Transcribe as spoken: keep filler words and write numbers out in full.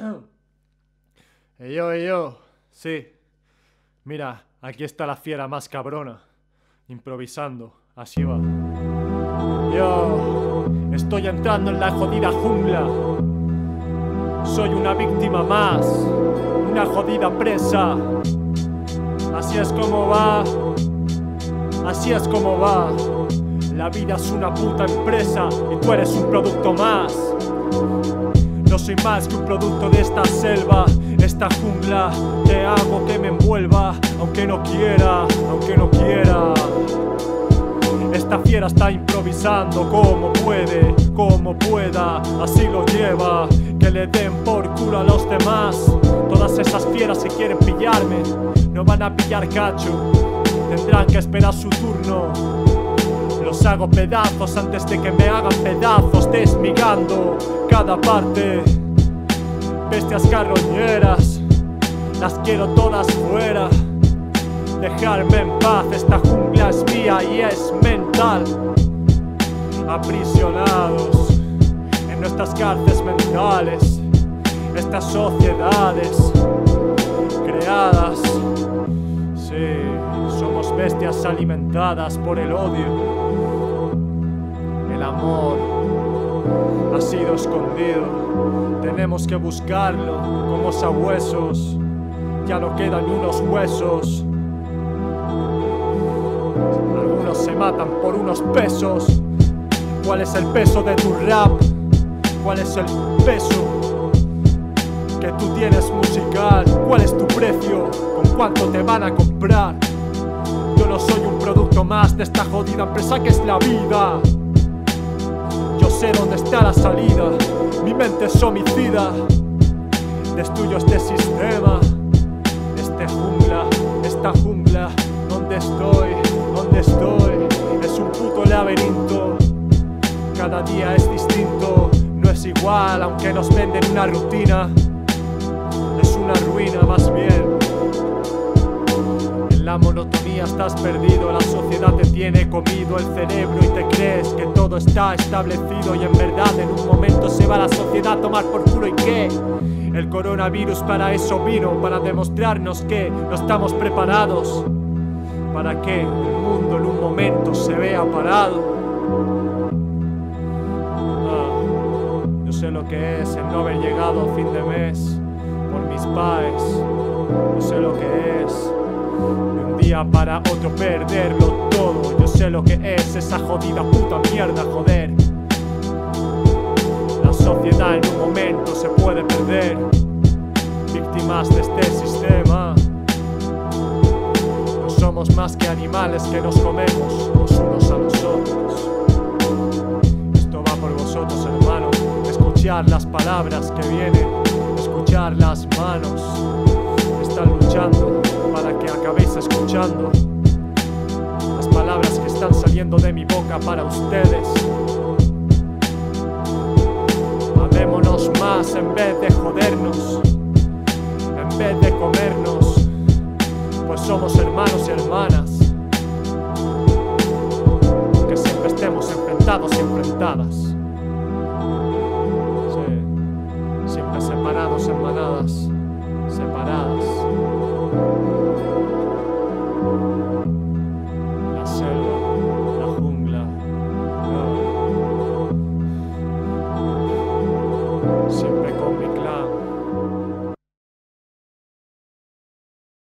Ey, yo, ey, yo, sí. Mira, aquí está la fiera más cabrona. Improvisando, así va. Yo estoy entrando en la jodida jungla. Soy una víctima más, una jodida presa. Así es como va, así es como va. La vida es una puta empresa y tú eres un producto más. No soy más que un producto de esta selva, esta jungla. Que hago que me envuelva, aunque no quiera, aunque no quiera. Esta fiera está improvisando como puede, como pueda, así lo lleva. Que le den por culo a los demás. Todas esas fieras que quieren pillarme no van a pillar cacho, tendrán que esperar su turno. Los hago pedazos antes de que me hagan pedazos, desmigando cada parte. Bestias carroñeras, las quiero todas fuera. Dejarme en paz, esta jungla es mía y es mental. Aprisionados en nuestras cárceles mentales, estas sociedades creadas. Sí, somos bestias alimentadas por el odio. El amor ha sido escondido, tenemos que buscarlo como sabuesos. Ya no quedan unos huesos. Algunos se matan por unos pesos. ¿Cuál es el peso de tu rap? ¿Cuál es el peso que tú tienes musical? ¿Cuál es tu precio? ¿Con cuánto te van a comprar? Yo no soy un producto más de esta jodida empresa que es la vida. Yo sé dónde está la salida. Mi mente es homicida. Destruyo este sistema, este jungla, esta jungla. ¿Dónde estoy? ¿Dónde estoy? Es un puto laberinto. Cada día es distinto. No es igual, aunque nos venden una rutina. Es una ruina más bien. En la monotonía estás perdido. La sociedad te tiene comido el cerebro y te crees que todo está establecido. Y en verdad en un momento se va la sociedad a tomar por culo. ¿Y qué? El coronavirus para eso vino, para demostrarnos que no estamos preparados, para que el mundo en un momento se vea parado. Ah, yo sé lo que es el no haber llegado a fin de mes por mis paes. Yo sé lo que es de un día para otro perderlo todo. Yo sé lo que es esa jodida puta mierda, joder. La sociedad en un momento se puede perder, víctimas de este sistema. No somos más que animales que nos comemos los unos a los otros. Esto va por vosotros, hermano. Escuchar las palabras que vienen, escuchar las manos. Están luchando para que acabéis escuchando las palabras que están saliendo de mi boca para ustedes. Amémonos más en vez de jodernos, en vez de comernos, pues somos hermanos y hermanas. Que siempre estemos enfrentados y enfrentadas. Sí, siempre separados en manadas, separadas. La selva, la jungla, no. Siempre con